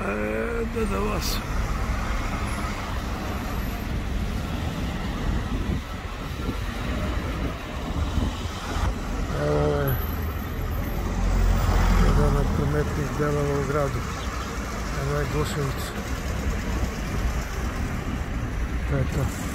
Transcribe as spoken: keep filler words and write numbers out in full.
E, da vas. Ovo je jedan od prometnih delova u gradu. Ovo je Gošević. To je to.